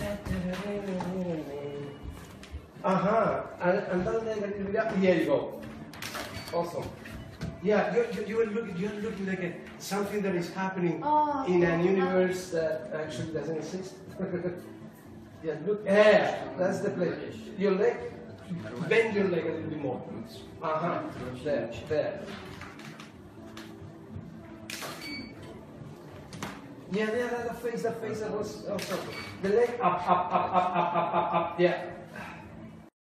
And then leg a little bit up. Here you go. Awesome. Yeah, you're looking like something that is happening in a universe that actually doesn't exist. Yeah, look. Yeah, that's the place. Your leg, bend your leg a little bit more. There. Yeah, the face that was also. The leg up. Yeah.